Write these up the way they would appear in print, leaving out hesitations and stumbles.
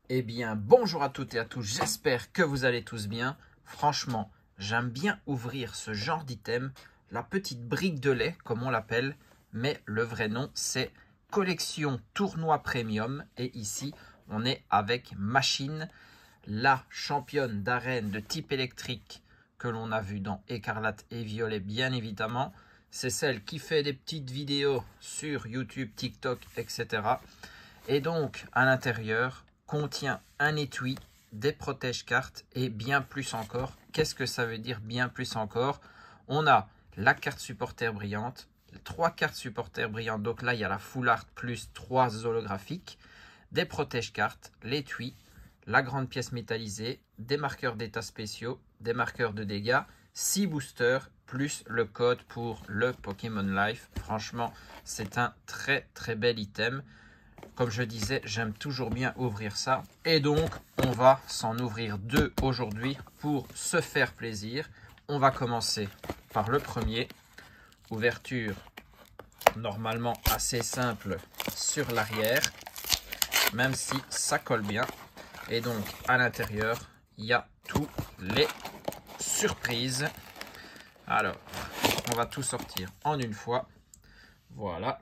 Eh bien, bonjour à toutes et à tous, j'espère que vous allez tous bien. Franchement, j'aime bien ouvrir ce genre d'item, la petite brique de lait, comme on l'appelle, mais le vrai nom, c'est Collection Tournoi Premium. Et ici, on est avec Machine, la championne d'arène de type électrique que l'on a vu dans Écarlate et Violet, bien évidemment. C'est celle qui fait des petites vidéos sur YouTube, TikTok, etc. Et donc, à l'intérieur, contient un étui, des protège-cartes et bien plus encore. Qu'est-ce que ça veut dire bien plus encore? On a la carte supporter brillante, 3 cartes supporter brillantes. Donc là, il y a la full art plus 3 holographiques, des protège-cartes, l'étui, la grande pièce métallisée, des marqueurs d'état spéciaux, des marqueurs de dégâts, 6 boosters, plus le code pour le Pokémon Life. Franchement, c'est un très très bel item. Comme je disais, j'aime toujours bien ouvrir ça. Et donc, on va s'en ouvrir 2 aujourd'hui pour se faire plaisir. On va commencer par le premier. Ouverture normalement assez simple sur l'arrière, même si ça colle bien. Et donc, à l'intérieur, il y a tous les surprises. Alors, on va tout sortir en une fois. Voilà.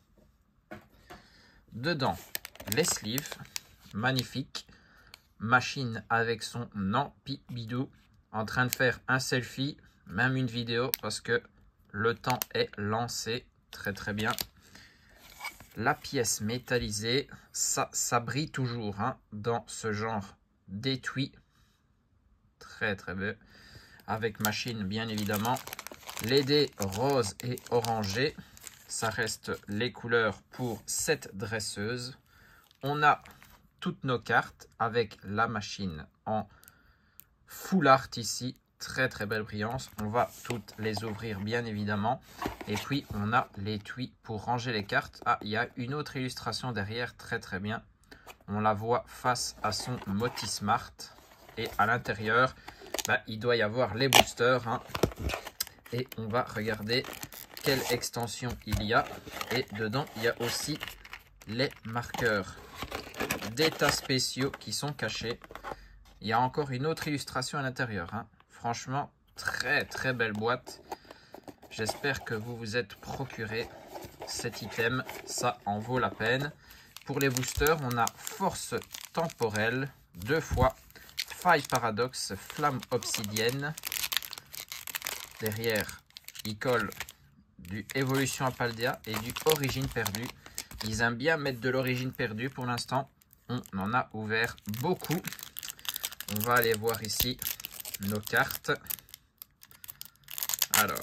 Dedans, les sleeves, magnifique. Machine avec son Ampibidou, en train de faire un selfie, même une vidéo, parce que le temps est lancé. Très très bien. La pièce métallisée, ça brille toujours hein, dans ce genre d'étui. Très très beau. Avec Machine, bien évidemment. Les dés rose et orangé. Ça reste les couleurs pour cette dresseuse. On a toutes nos cartes avec la Machine en full art ici. Très très belle brillance. On va toutes les ouvrir bien évidemment. Et puis on a l'étui pour ranger les cartes. Ah, il y a une autre illustration derrière. Très très bien. On la voit face à son Motismart. Et à l'intérieur, il doit y avoir les boosters. Hein. Et on va regarder quelle extension il y a. Et dedans, il y a aussi les marqueurs d'états spéciaux qui sont cachés. Il y a encore une autre illustration à l'intérieur. Hein. Franchement, très très belle boîte. J'espère que vous vous êtes procuré cet item. Ça en vaut la peine. Pour les boosters, on a Force Temporelle 2 fois. Faille Paradoxe, Flamme Obsidienne. Derrière, il colle du Évolution à Paldea et du Origine Perdue. Ils aiment bien mettre de l'origine perdue. Pour l'instant, on en a ouvert beaucoup. On va aller voir ici nos cartes. Alors,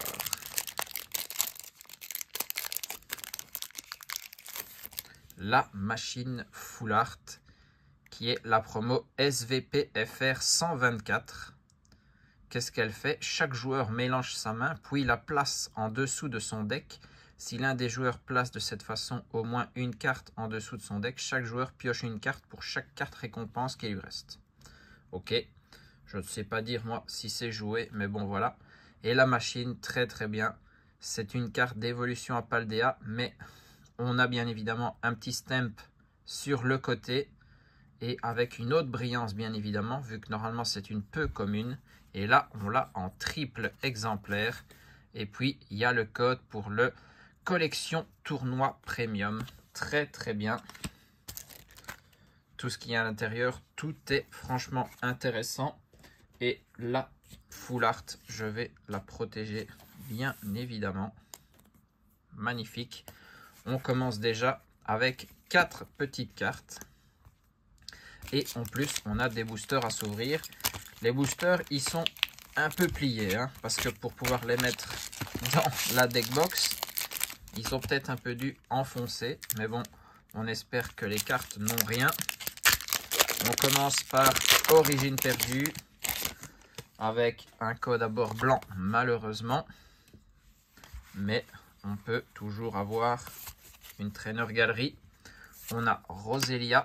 la Machine Full Art, qui est la promo SVPFR 124. Qu'est-ce qu'elle fait? Chaque joueur mélange sa main, puis la place en dessous de son deck. Si l'un des joueurs place de cette façon au moins une carte en dessous de son deck, chaque joueur pioche une carte pour chaque carte récompense qui lui reste. Ok, je ne sais pas dire moi si c'est joué, mais bon voilà. Et la Machine, très très bien. C'est une carte d'évolution à Paldea, mais on a bien évidemment un petit stamp sur le côté. Et avec une autre brillance bien évidemment, vu que normalement c'est une peu commune. Et là, on l'a en triple exemplaire. Et puis, il y a le code pour le Collection Tournoi Premium. Très très bien. Tout ce qu'il y a à l'intérieur, tout est franchement intéressant. Et la full art, je vais la protéger bien évidemment. Magnifique. On commence déjà avec 4 petites cartes. Et en plus, on a des boosters à s'ouvrir. Les boosters, ils sont un peu pliés. Hein, parce que pour pouvoir les mettre dans la deck box, ils ont peut-être un peu dû enfoncer. Mais bon, on espère que les cartes n'ont rien. On commence par Origine Perdue. Avec un code à bord blanc, malheureusement. Mais on peut toujours avoir une trainer galerie. On a Roselia.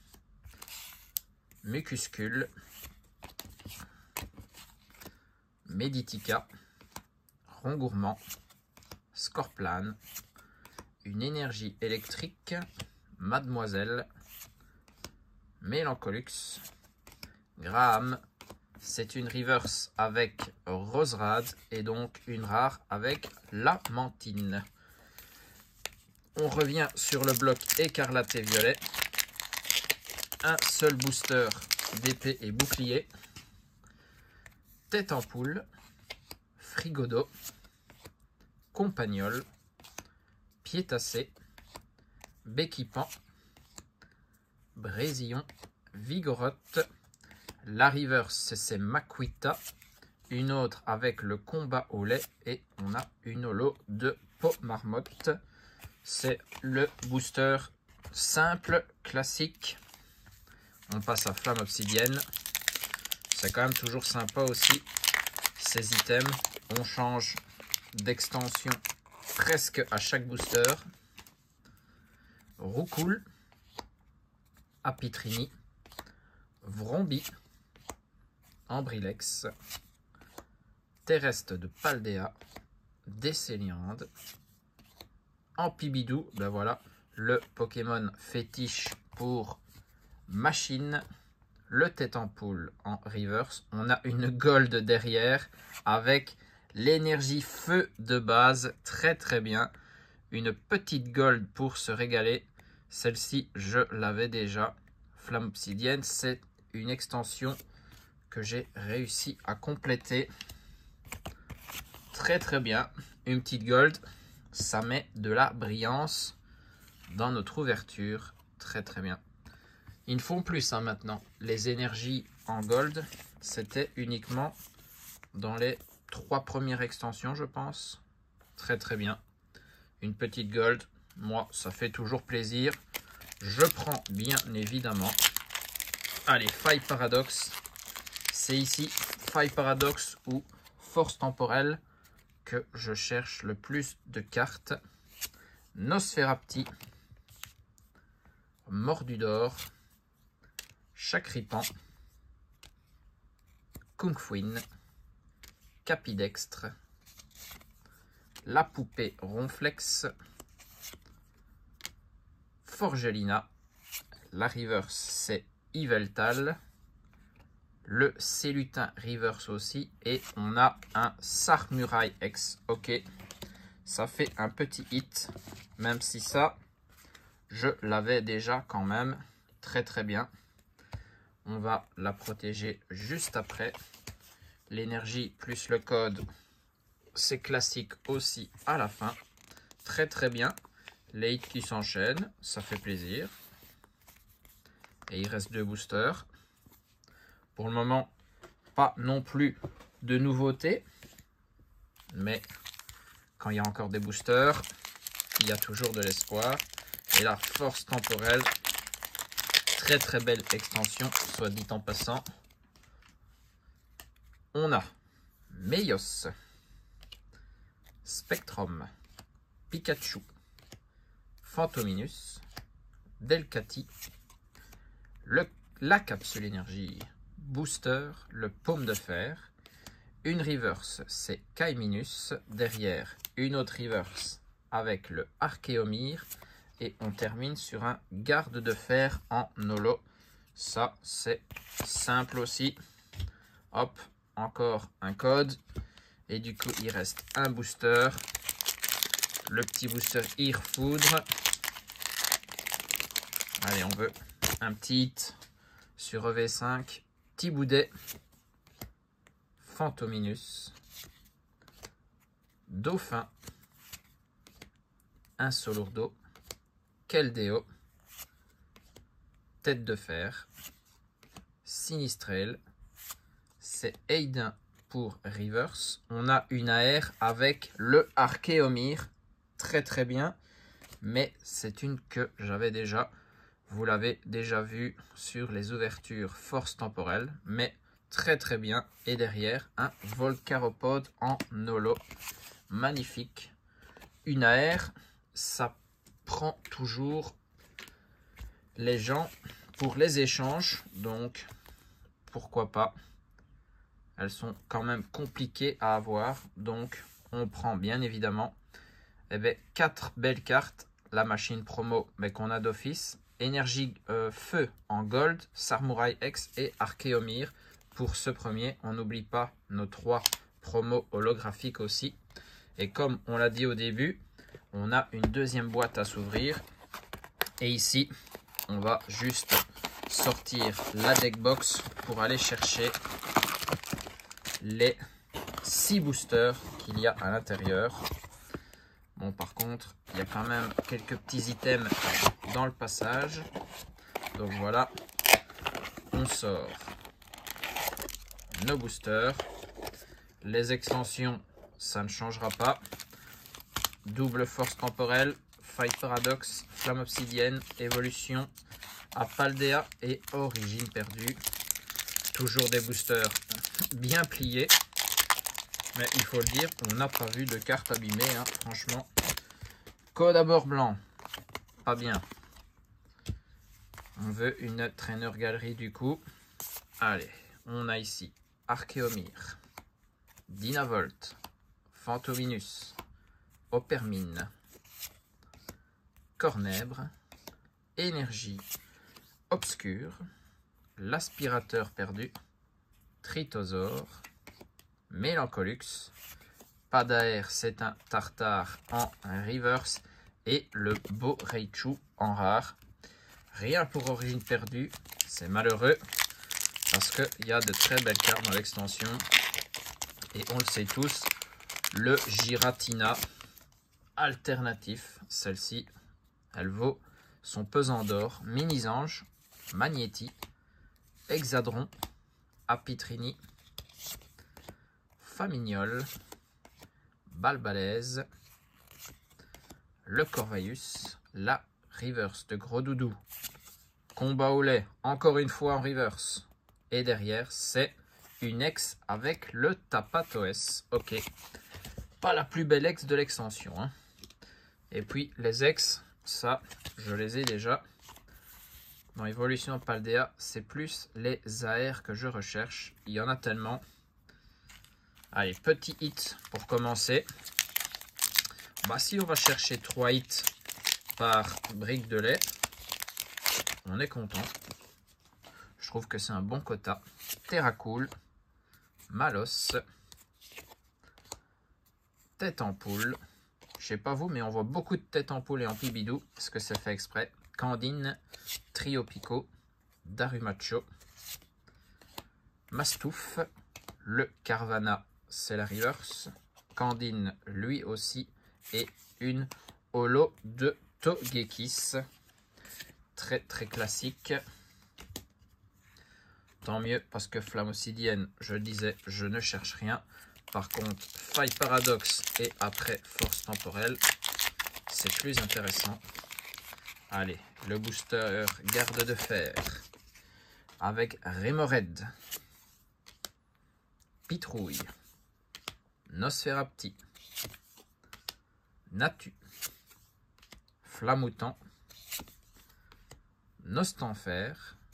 Mucuscule. Meditica, Rongourmand, Scorplane, une énergie électrique, Mademoiselle, Melancholux, Graham, c'est une reverse avec Roserade et donc une rare avec Lamantine. On revient sur le bloc écarlate et violet. Un seul booster d'épée et bouclier. Tête en poule, Frigodo, Compagnol, Piétassé, Béquipant, Brésillon, Vigorotte. La reverse, c'est Maquita. Une autre avec le combat au lait. Et on a une holo de Peau-Marmotte. C'est le booster simple, classique. On passe à Flamme Obsidienne. C'est quand même toujours sympa aussi, ces items. On change d'extension presque à chaque booster. Roucoule, Apitrini, Vrombi, Ambrilex, Terrestre de Paldea, Décéliande, Ampibidou, ben voilà, le Pokémon fétiche pour Machine, le tête en poule en reverse. On a une gold derrière avec l'énergie feu de base, très très bien. Une petite gold pour se régaler. Celle-ci, je l'avais déjà. Flamme Obsidienne, c'est une extension que j'ai réussi à compléter. Très très bien. Une petite gold, ça met de la brillance dans notre ouverture. Très très bien. Ils ne font plus hein, maintenant. Les énergies en gold, c'était uniquement dans les 3 premières extensions, je pense. Très très bien. Une petite gold, moi, ça fait toujours plaisir. Je prends bien évidemment. Allez, Faille Paradoxe. C'est ici, Faille Paradoxe ou Force Temporelle que je cherche le plus de cartes. Nosferapti, Mordudor, Chacripan, Kungfuin, Capidextre, la poupée Ronflex, Forgelina, la reverse c'est Yveltal, le Célutin reverse aussi, et on a un Sarmuraille X. Ok, ça fait un petit hit, même si ça, je l'avais déjà quand même. Très très bien. On va la protéger juste après. L'énergie plus le code, c'est classique aussi à la fin. Très très bien. Les hits qui s'enchaînent, ça fait plaisir. Et il reste 2 boosters. Pour le moment, pas non plus de nouveautés. Mais quand il y a encore des boosters, il y a toujours de l'espoir. Et la force temporelle, très très belle extension, soit dit en passant. On a Meios, Spectrum, Pikachu, Phantominus, Delcati, la capsule énergie Booster, le Paume de Fer, une reverse, c'est Kaiminus, derrière une autre reverse avec le Archéomir, et on termine sur un Garde de Fer en holo. Ça, c'est simple aussi. Hop, encore un code. Et du coup, il reste un booster. Le petit booster Irfoudre. Allez, on veut un petit hit sur EV5. Thiboudet. Phantominus. Dauphin. Un Solourdo. Keldeo. Tête de Fer. Sinistrel. C'est Aiden pour reverse. On a une AR avec le Archéomir. Très très bien. Mais c'est une que j'avais déjà. Vous l'avez déjà vu sur les ouvertures force temporelle. Mais très très bien. Et derrière, un Volcaropode en holo. Magnifique. Une AR, ça prend toujours les gens pour les échanges. Donc, pourquoi pas. Elles sont quand même compliquées à avoir. Donc, on prend bien évidemment 4 belles cartes. La machine promo mais qu'on a d'office. Énergie Feu en Gold, Samouraï X et Archéomir. Pour ce premier, on n'oublie pas nos 3 promos holographiques aussi. Et comme on l'a dit au début, on a une deuxième boîte à s'ouvrir. Et ici, on va juste sortir la deck box pour aller chercher les 6 boosters qu'il y a à l'intérieur. Bon, par contre, il y a quand même quelques petits items dans le passage. Donc voilà, on sort nos boosters. Les extensions, ça ne changera pas. Double force temporelle, Fight Paradox, Flamme Obsidienne, Évolution, Apaldea et Origine perdue. Toujours des boosters bien pliés. Mais il faut le dire, on n'a pas vu de carte abîmée, hein, franchement. Code à bord blanc, pas bien. On veut une trainer galerie du coup. Allez, on a ici Archéomir, Dynavolt, Phantominus, Opermine, Cornèbre, Énergie Obscure, l'Aspirateur perdu, Tritosaure, Mélancolux, Padaer, c'est un Tartare en reverse et le beau Raichu en rare. Rien pour Origine perdue, c'est malheureux parce qu'il y a de très belles cartes dans l'extension et on le sait tous, le Giratina alternatif, celle-ci, elle vaut son pesant d'or. Mini-Ange, Magnéti, Hexadron, Apitrini, Famignol, Balbalaise, le Corvaeus, la reverse de Gros Doudou, Combat au lait, encore une fois en reverse. Et derrière, c'est une ex avec le Tapatoes. Ok, pas la plus belle ex de l'extension, hein. Et puis les ex, ça, je les ai déjà. Dans Évolution Paldea, c'est plus les AR que je recherche. Il y en a tellement. Allez, petit hit pour commencer. Bah, si on va chercher 3 hits par brique de lait, on est content. Je trouve que c'est un bon quota. Terracool, Malos, Tête en poule. Je sais pas vous, mais on voit beaucoup de têtes en poule et en pibidou. Est-ce que c'est fait exprès? Candine, Trio Pico, Darumacho, Mastouf, le Carvana, c'est la reverse. Candine, lui aussi, et une holo de Togekiss. Très très classique. Tant mieux parce que Flamme Obsidienne, je disais, je ne cherche rien. Par contre, Fight Paradox et après Force Temporelle, c'est plus intéressant. Allez, le booster Garde de Fer avec Remoraid, Pitrouille, Nosferapti, Natu, Flamoutant, Nostanfer,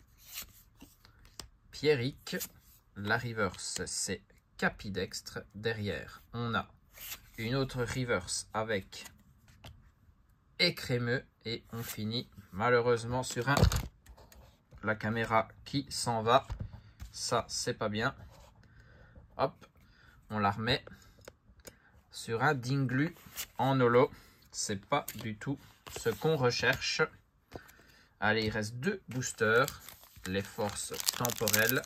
Pierrick. La reverse, c'est Capidextre. Derrière, on a une autre reverse avec Écrémeux. Et on finit malheureusement sur un... La caméra qui s'en va. Ça, c'est pas bien. Hop, on la remet sur un Dinglu en holo. C'est pas du tout ce qu'on recherche. Allez, il reste 2 boosters. Les forces temporelles.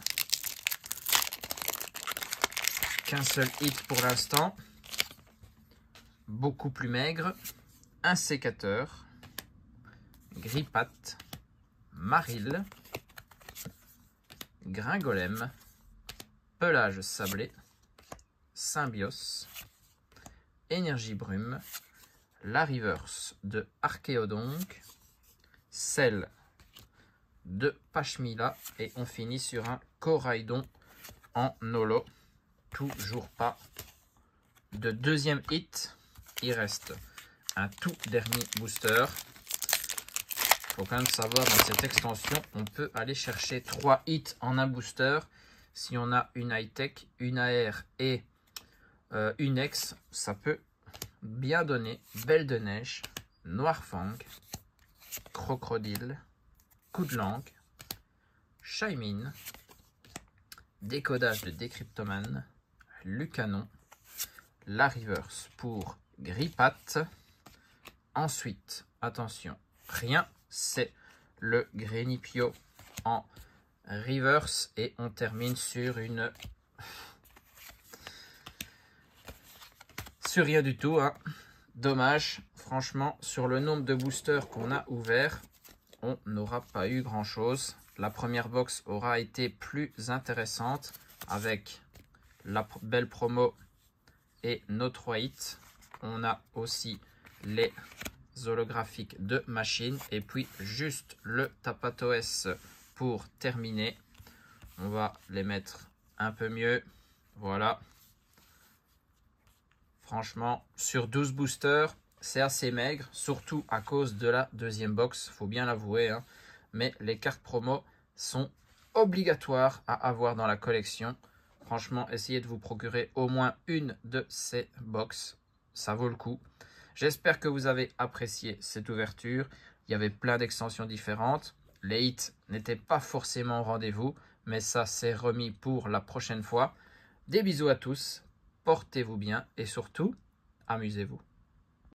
Qu'un seul hit pour l'instant. Beaucoup plus maigre. Un sécateur. Grippat, Maril, Gringolem, Pelage sablé, Symbios, Énergie brume, la reverse de Archéodonc, celle de Pachmila et on finit sur un Coraidon en holo. Toujours pas de deuxième hit. Il reste un tout dernier booster. Il faut quand même savoir, dans cette extension, on peut aller chercher 3 hits en un booster. Si on a une high-tech, une AR et une ex, ça peut bien donner. Belle de neige, Noirfang, Crocodile, Coup de langue, Shaymin, décodage de Décryptoman, Lucanon, la reverse pour Gripat. Ensuite, attention, rien, c'est le Grenipio en reverse et on termine sur une... sur rien du tout, hein. Dommage, franchement, sur le nombre de boosters qu'on a ouverts, on n'aura pas eu grand chose. La première box aura été plus intéressante avec la belle promo et nos 3 hits. On a aussi les holographiques de machine et puis juste le Tapatoes pour terminer. On va les mettre un peu mieux. Voilà. Franchement, sur 12 boosters, c'est assez maigre, surtout à cause de la deuxième box, faut bien l'avouer, hein. Mais les cartes promo sont obligatoires à avoir dans la collection. Franchement, essayez de vous procurer au moins une de ces box, ça vaut le coup. J'espère que vous avez apprécié cette ouverture. Il y avait plein d'extensions différentes. Les hits n'étaient pas forcément au rendez-vous, mais ça c'est remis pour la prochaine fois. Des bisous à tous. Portez-vous bien et surtout, amusez-vous.